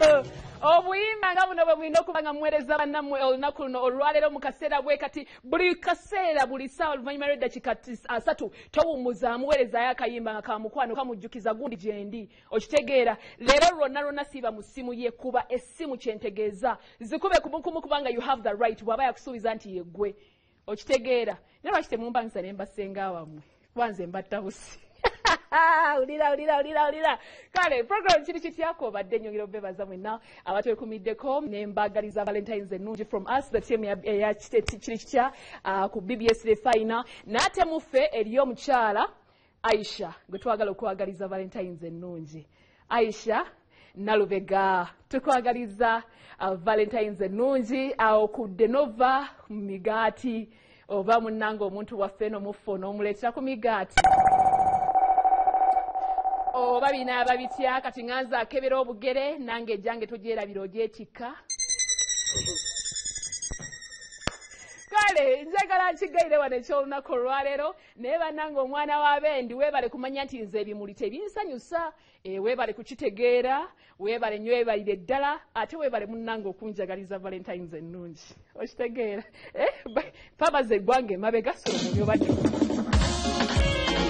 obuyimba nga buno bwe mulina okuba nga muweereza bannammwe olunaku luno olwaleero mu kaseera bwe kati buli kaseera buli ssaawa oluvannyuma lw'eddakiika 3 towummuza amuweerezayo akayimba nga kamukwano kamujjukiza gundi gye ndi okitegeera leero lwonna siiba mu ssimu ye kuba essimu kyentegeeza zikube kumukumu kubanga you have the right bw'aba yakusuubiza nti yeggwe okitegeera naye lwaki temumpangisa ne mbasenga wammwe wanze mbatta busi ulira kale program kiri kityako obadde nnyongera obebaza mwenna abatwekumiddeko ne mbagaliza valentines ennungi from us the team ya kiri kitya ku BBS the final n'ate muffe eriyo omukyala Aisha gwe twagala okwagaliza valentines ennungi Aisha Nalubega tukwagaliza valentines ennungi okudde nova mu migaati oba munnanga omuntu waffe n'omuffe n'omuleetera ku migaati oba binaaba bitya kati nganza akebera obugere nange ejjange togyerabira ogyetikka kale njagala nkigaire wano ekyolunaku olwaleero naye bannange omwana w'abendi weebale kumanya nti nze ebimuli tebinsanyusa weebale kukitegeera weebale nnyo weebalire ddala ate weebale munnange okunjagaliza valentines ennungi okitegeera pabaze eggwanga emabega solo mumyobadde